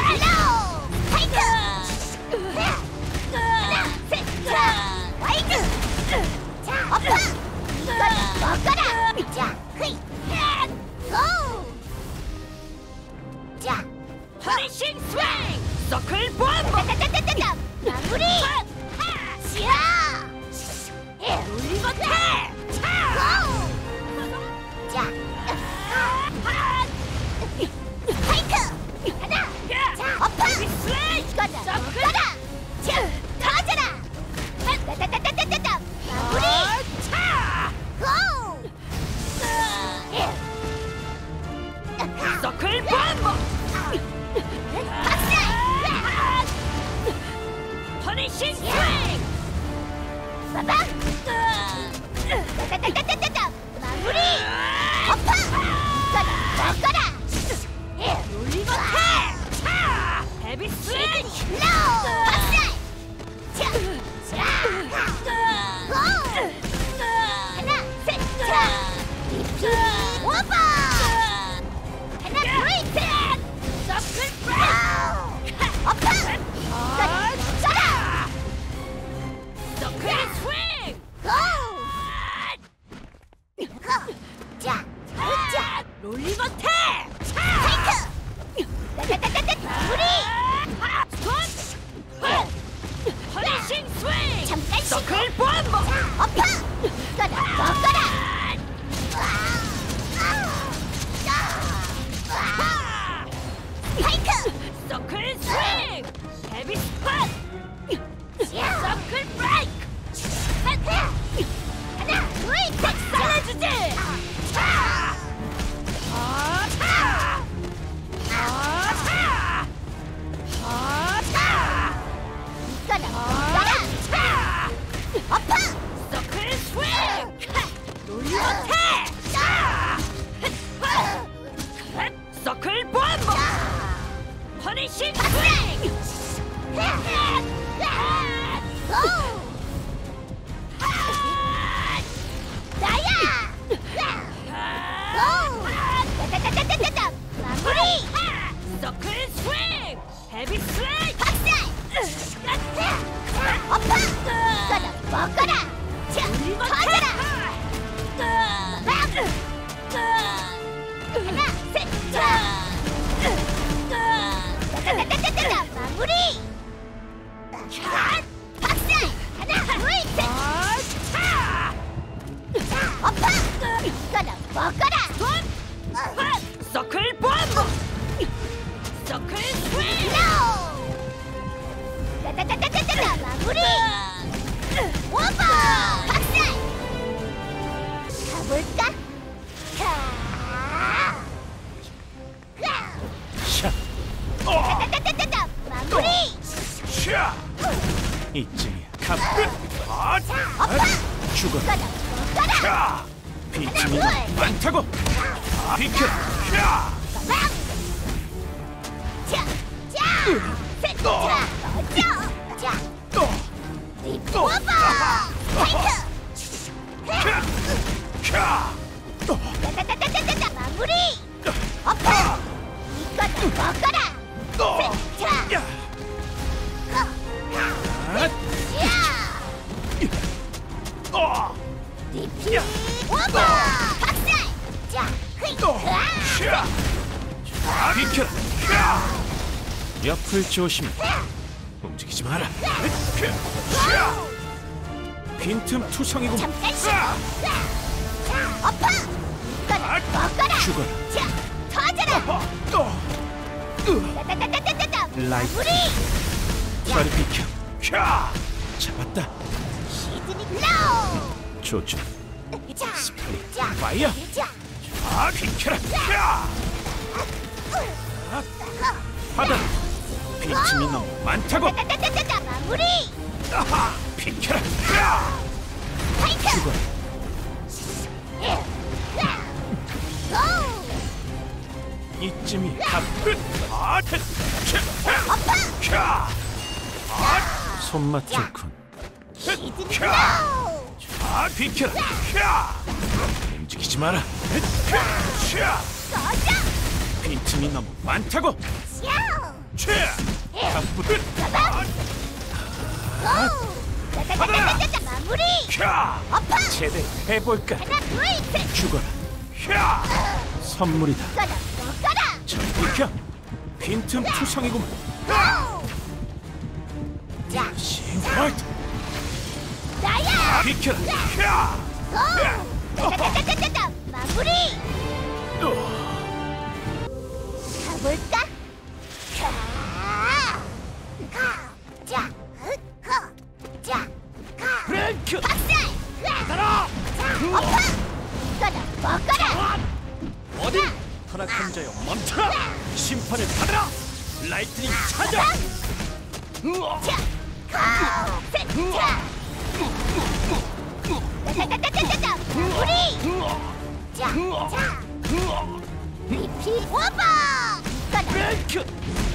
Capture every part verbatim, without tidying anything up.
헬로 파이크 하나 셋자 와이드 자 엎어 이걸 먹어라 자 흐이 고 자 퍼니싱 스윙! 서클 보안보! 따따따따따 마무리 자 롤리버터! 고! 자 파이크 하나 자 엎어 스윙! 이거다 먹어라 자 터져라 따따따따따따 마무리 고! 서클 보안보! 박살! 퍼니싱 스윙! 봐봐! 따따따따따따 마무리! 엎어! 이거다 먹어라! 롤리버터! 헤비 스윙! 로! 박살! 자! 자! 고! 하나, 셋, 자! 리피 오버! 하나, 둘, 셋! 서클 브레이크! 엎어! 이거다 먹어라! 서클 스윙! 고! 고! 자! 자! 롤리버터! 파이크! 따따따따따 마무리! 스톱! 퍼니싱 스윙! 잠깐씩! 서클 보안보! 엎어! 이거다 먹어라! 파이크! 서클 스윙! 헤비 스팟! 서클 브레이크! 하나, 둘, 셋! 잘해주지! 차! 아, 차! 아, 차! 아, 차! 이거다 먹어라! 차! 엎어! 서클 스윙! 롤리버터! 서클 보안보! 퍼니싱 스윙! 고! 나야! 고! 따따따따따따 마무리! 서클 스윙! 헤비 스윙! 박살! 엎어! 이거다 먹어라! 자, 터져라! 하나, 셋, 자! 따따따따따따 마무리! 박살! 하나, 둘, 셋! 엎어! 이거다 먹어라! 서클 보안보! 서클 스윙! 로! 따따따따따따 마무리! 오버! 박살! 가볼까? 가! 샤! 어! 따따따따따 마무리! 샤! 이쯤이야. 갑끝! 아! 엎어! 죽어! 이거다 먹어라! 샤! 빈틈이 너무 많다고! 아, 비켜! 샤! 막! 자! 자! 셋! 자! 어쩌! 자! 또! 리프 오버! 파이크! 샤! 샤! 또! 따따따따따따 마무리! 엎어! 이거다 먹어라! 또! 자! 야! 아! 야! 어! 리피 오버! 박살! 자! 흐이! 또! 으아! 샤! 아, 비켜라! 샤! 옆을 조심해. 움직이지 마라. 샤! 빈틈 투성이고. 잠깐씩! 아! 자! 엎어! 이거다 먹어라! 죽어라. 자! 터져라! 어, 또! 으! 따따따따따따 라이트. 마무리! 저리 비켜. 샤! 잡았다. 시드니 로우! 조준. 자! 스플릿. 자! 파이어. 자! 아, 비켜라. 샤! 받아. 빈틈이 너무 많다고. 따따따따따 마무리! 아하! 비켜라. 샤! 파이크! 죽어. 고! 이쯤이 갑끝. 아, 엎어! 샤! 아, 손맛 좋군. 시드니 샤! 로우! 아, 비켜라. 샤! 움직이지 마라. 샤! 꺼져! 빈틈이 너무 많다고. 샤오! 샤! 나쁘다. 고! 짜자자자자자 마무리! 캬! 아파! 제대로 해볼까? 하나 둘셋 죽어라. 캬! 선물이다. 꺼라 먹어라! 잘 비켜. 빈틈 투성이구만. 고! 자 싱화이트. 나야! 비켜라. 고! 짜자자자자자 마무리! 캬! 가볼까? 가! 가! 자! 흑! 자! 가! 브레이크. 박살! 따라. 자! 아파! 꺼라 먹어라! 어디? 타락한 자여 멈춰라. 심판을 받아라. 라이트닝 찾아. 자! 가! 셋! 자! 짜자자자자자 마무리! 자! 자! 리피 오버! 꺼라! 브레이크.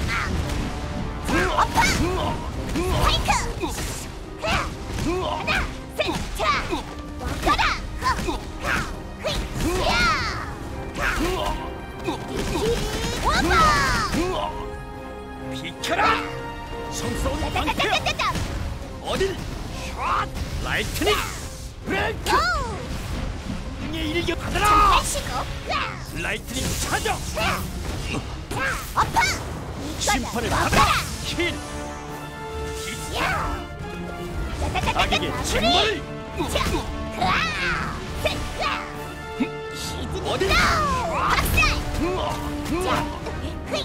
아파! 스파이크! 하나, 셋, 자! 먹어라! 하! 휘! 야! 리피 오버! 비켜라. 성스러운 방패. 짜자자자자자! 어딜? 샷. 라이트닝. 브레이크. 고! 이 일격 받아라. 마시고! 라이트닝 찾아. 자! 아파! 심판을 먹어라! 받아라. 힐. 야! 악에게 징벌을. 자! 가! 셋! 가! 시드니 어디? 박살! 자! 휘!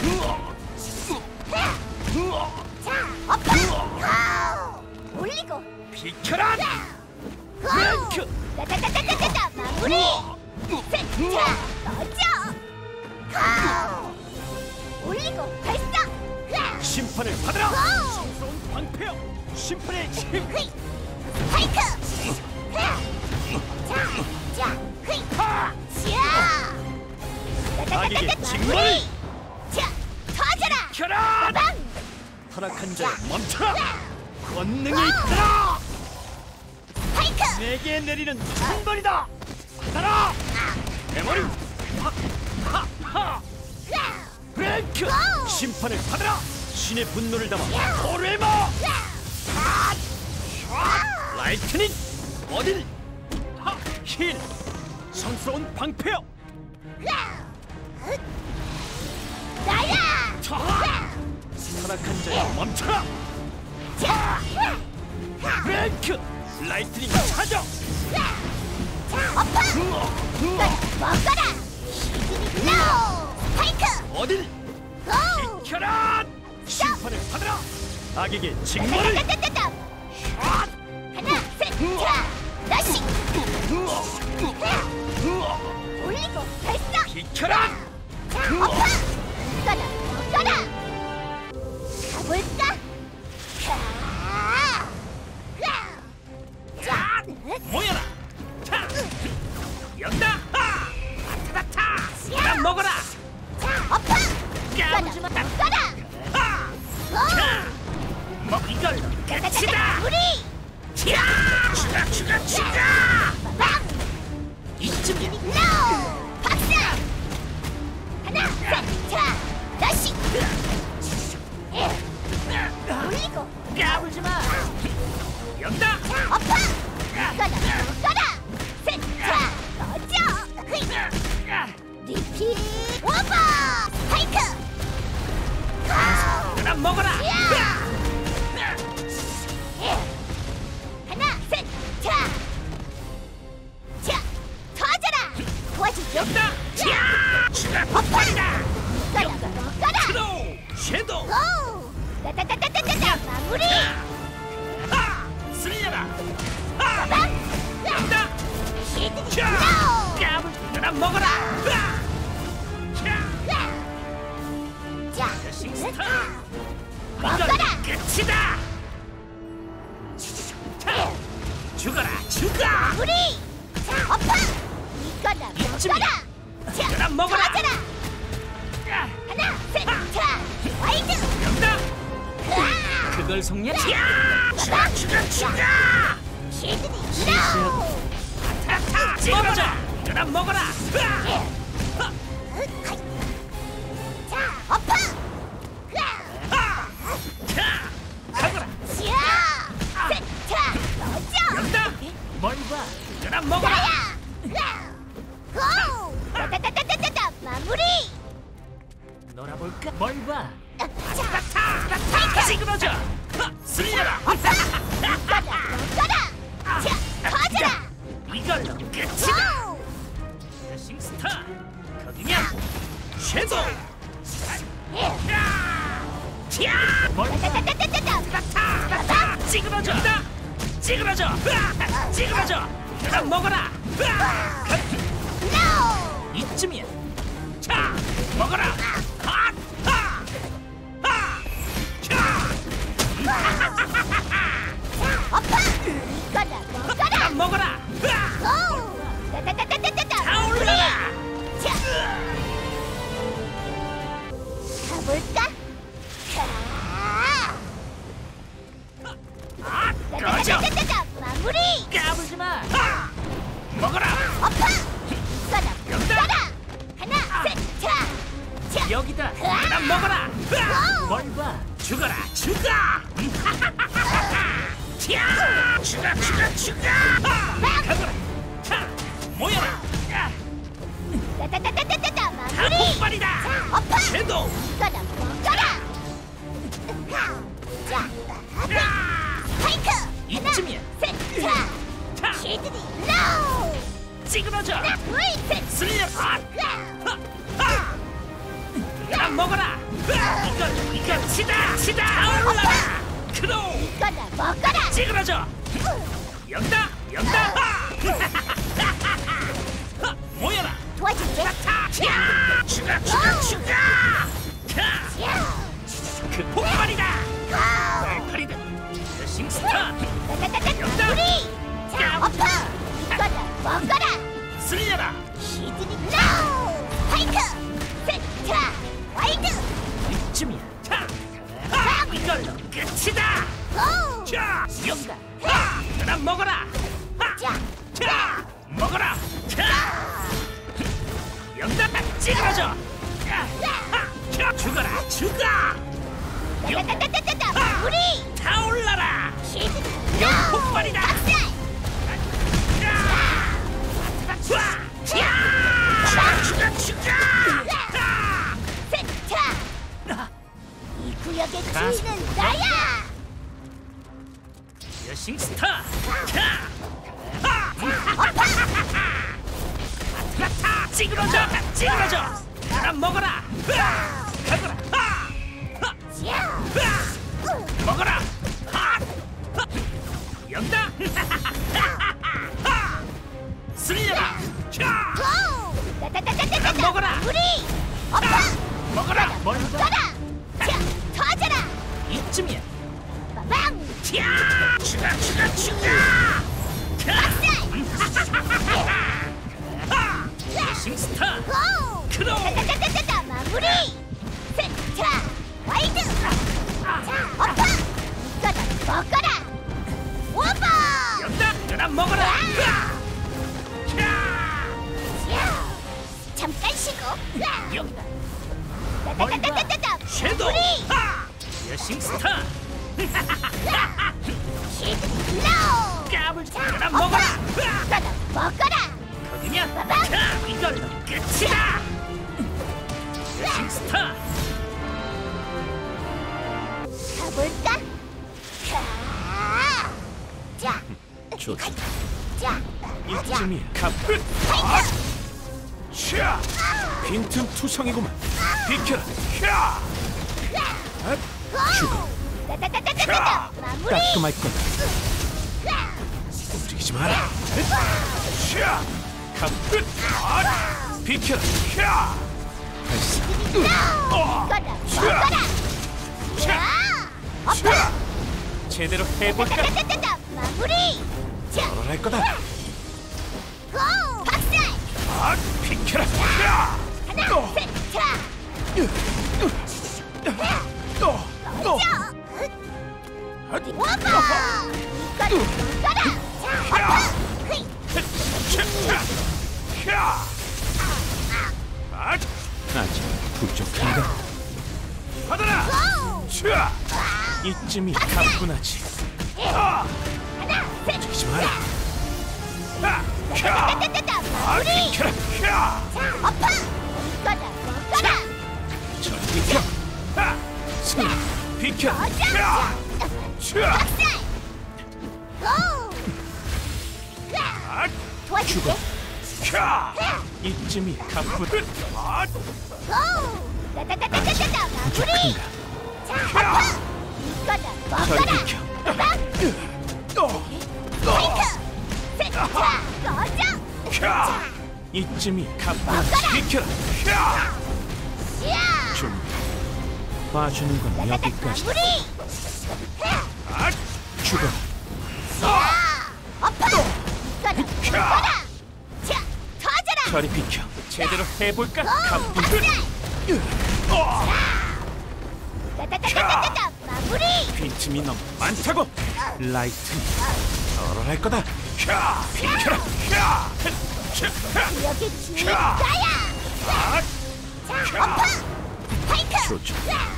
자! 아파! 고! 올리고! 비켜라. 고! 브레이크. 짜자자자자자 마무리! 셋! 자! 넣어줘! 고! 올리고 발사! 심판을 받아라. 고! 성스러운 방패여. 심판의 힘. 휘! 스파이크! 자! 자! 휘! 자! 악에게 짜자자자자 징벌을. 마무리! 자! 터져라! 비켜라. 빵! 타락한 자여 멈춰라. 권능이 있더라. 스파이크! 내게 내리는 한번이다. 받아라. 대머리. 하하하. 브레이크. 고! 심판을 받아라. 신의 분노를 담아 야! 포레버. 라이트닝. 어딜? 하. 힐. 성스러운 방패여. 나야! 자. 타락한 자여 멈춰라. 자! 브레이크. 라이트닝 찾아. 아파! 먹어라! 시드니 노! 스파이크! 어딜? 고! 비켜라. 심판을 받아라. 악에게 징벌을. 짜자자자자! 하나, 셋, 자! 다시! 올리고 발사! 비켜라. 자, 아파! 꺼라, 먹어라! 가볼까? 가! 자! 모여라. 자. 연다. 하. 아타다타. 난 먹어라. 자, 아파! 꺼라, 까부지 마. 먹어라! 하. 고! 자. 뭐 이걸 끝이다. 우리! 자. 추가 추가 추가. 빵! 이쯤이야. 노! 박살! 하나, 셋, 자! 다시! 올리고 까불지 마. 연다. 아파! 꺼라, 먹어라! 셋, 자! 넣어줘! 리피 오버! 스파이크! 고! 난 먹어라. 야! 하나, 셋, 자! 자! 터져라! 도와줄게! 연다. 자. 추가 폭발이다. 꺼라, 먹어라! 섀도우. 섀도우. 고! 따따따따따따 마무리! 하. 쓸려라. 하. 빵! 연다. 시드니 자. 노! 까불. 난 먹어라. 하. 자. 자! 싱스타. 먹어라! 이건 끝이다. 자. 죽어라. 죽어. 우리! 자, 아파! 이거나 먹어라! 자, 난 먹어라. 터져라! 야. 하나, 셋, 자! 와이드! 연다. 으아! 그걸 속냐? 야! 죽어 죽어 죽어! 시드니 노! 타타! 먹어라! 그럼 먹어라! 자, 아파! 찌그러져. 쓸려라. 이거다 먹어라. 자, 터져라. 이걸로 끝이다. 고! 싱스타 거기냐? 섀도우. 야! 뭘? 따따따따따따. 찌그러져. 찌그러져. 찌그러져. 그럼 먹어라. 노! 이쯤이야. 자, 먹어라. 하! 하! 하! 자! 아파. 이거다 먹어라. 그럼 먹어라. 고! 따따따따따따. 타올라라. 자, 가볼까? 가! 아, 꺼져. 따따따따따. 마무리. 까불지 마. 하! 먹어라. 아파. 이거다 먹어라. 하나, 셋, 자, 자. 여기다. 그럼 먹어라. 고! 뭘 봐. 죽어라. 죽어. 자, 죽어, 죽어, 죽어. 가거라. 자, 모여라. 야, 따따따따따따. 다 마무리. 폭발이다. 아파. 섀도우. 이거다 먹어라. 자, 야, 스파이크. 이쯤이야. 셋, 자. 자, 시드니 로우. 찌그러져. 하나, 둘, 셋. 슬려. 아, 하, 하. 그럼 먹어라. 이건 이건 치다 치다. 올라라. 크로우. 이거다 먹어라. 찌그러져. 연다 연다. 하. 하, 모여라. 도와줄게. 자, 야, 죽어 죽어 죽어. 자, 야, 그 폭발이다. 고! 날파리다. 싱스타. 따따따따. 연다. 마무리. 자, 아파. 이거다 먹어라. 쓸려라. 시드니 로우. 스파이크. 셋, 자. 와이드. 이쯤이야. 자, 하, 이걸로 끝이다. 고! 자, 연다. 하, 그럼 먹어라. 하, 자, 자, 먹어라. 자, 연다. 찌그러져. 자, 하, 자, 죽어라. 죽어. 따따따따따. 마무리. 타올라라. 시드니 연 로우. 폭발이다. 박살. 자, 자, 죽어 죽어. 자, 셋, 자. 이 구역의 주인은 나야. 여싱스타. 자, 하, 타, 찌그러져. 찌그러져. 그럼 먹어라. 가거라. 하, 하, 자. 하, 먹어라. 하, 하, 연다. 하, 쓸려라. 자, 고! 따따따따따따. 그럼 먹어라. 마무리. 아파. 먹어라. 뭘 봐. 떠라. 자, 터져라. 이쯤이야. 빠방. 자, 죽어 죽어 죽어. 하, 여싱스타. 고! 크로우. 따따따따따. 마무리. 셋, 자. 와이드. 자, 아파. 이거다 먹어라. 오버. 연다. 그럼 먹어라. 자, 자. 잠깐 쉬고. 연다. 따따따따따따. 섀도우. 마무리. 하, 여싱스타. 시드니 로우. 까불지. 자, 그럼 아파. 먹어라. 이거다 먹어라. 거기냐? 자, 이걸로 끝이다. 여싱스타. 가볼까? 가. 자. 좋다. 자. 이쯤이야. 가불. 샤. 빈틈 투성이구만. 비켜라. 샤. 죽어. 따따따따따따. 마무리. 깔끔할 거다. 움직이지 마라. 샤. 가불. 비켜라. 샤. 발사. 어. 이거다 먹어라. 자. 아파. 샤. 제대로 해볼까? 따따따따따. 마무리. 자. 널할 거다. 고. 박살. 아, 비켜라. 샤. 하나, 셋, 자. 또. 또. 자. 오버. 이거다 먹어라. 자. 아파. 흐이. 아직 부족한가? 받아라! 고. 차! 이쯤이 가뿐하지. 하나, 셋, 움직이지 마라. 아, 캬! 따따따따따. 아, 마무리. 비켜라! 캬! 자, 아파. 이거다 먹어라. 저리 비켜! 아, 승리! 비켜. 거자. 차. 박살. 고. 도와줄게. 차. 이쯤이 가뿐. 아, 고. 따따따따따따 마무리. 부족한가? 자, 아파. 이거다. 저리 먹어라. 비켜. 어, 파이크. 셋. 자, 거자. 차. 이쯤이 가뿐. 먹어라. 비켜라. 차. 야. 준비. 봐주는 건 여기까지. 마무리. 아, 죽어. 야. 아파. 이거다. 먹어라. 자, 터져라. 저리 비켜. 제대로 해볼까? 고. 가뿐. 박살. 어, 따따따따따따 마무리. 빈틈이 너무 많다고. 라이트니 널어갈 거다. 캬, 비켜라. 캬, 차, 여기 주인 야. 나야. 아, 자, 아파. 파이크. 좋죠.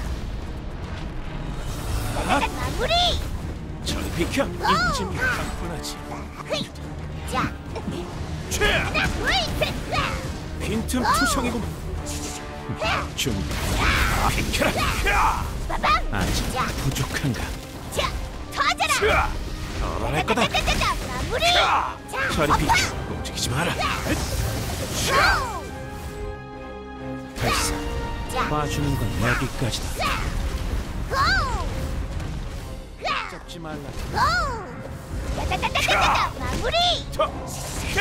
따따따 마무리. 저리 비켜. 이쯤이 가뿐하지. 흐이. 자, 차, 하나, 둘, 셋. 빈틈 투성이구만. 준비. 비켜라. 캬, 빠밤. 아직 자, 부족한가? 자, 터져라. 차, 널어갈 거다. 따따따따따 마무리. 차, 자, 저리 아파. 비켜. 움직이지 마라. 고. 발사. 자, 봐주는 건 여기까지다. 고. 잡지 말라. 고. 따따따따따따 마무리. 더. 캬,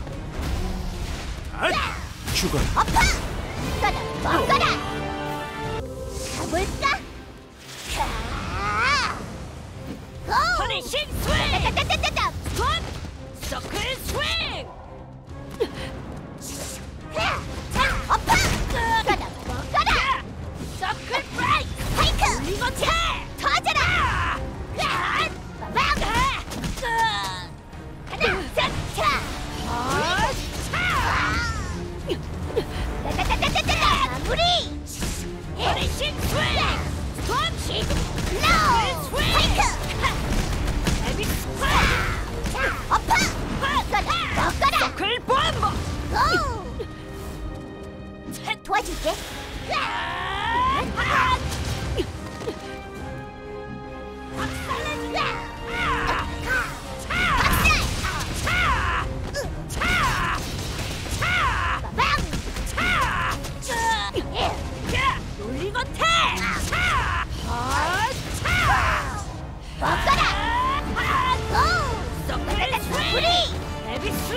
아, 죽어라. 아파. 이거다. 먹어라. 가볼까? 자, 고. 퍼니싱 스윙. 따따따따따. 스톱. 서클 스윙. 자, 아파. 이거다. 먹어라. 서클 브레이크. 파이크. 이거 차. 터져라. 야, 빠밤. 하나, 셋, 차. 따따따따따따 마무리. 퍼니싱 스윙. 스톱. 로우. 파이크. 헤비 스윙. 자, 아파. 이거다. 먹어라. 서클 bomb. 고. 도와줄게. 놀리고 태. 먹어라. 고. 서클 스윙. 헤비 스윙.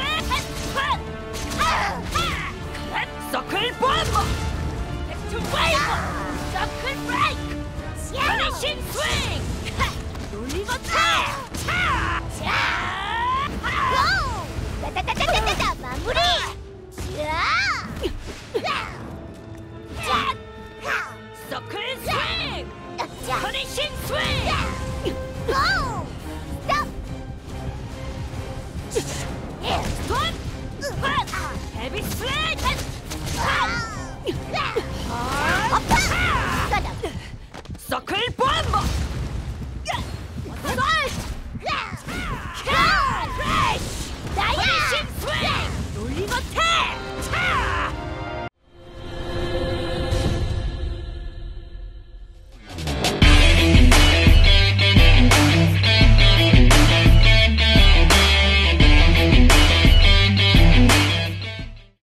서클 bomb. 백투 웨이브. 서클 브레이크. 퍼니싱 스윙. 놀리고 태. 고. 따따따따따따 마무리. 야. 자. 서클 스윙. 자. 퍼니싱 스윙. 고. 스톱. 스톱. 헤비 스윙. 아파. 이거다. 서클 bomb. 야.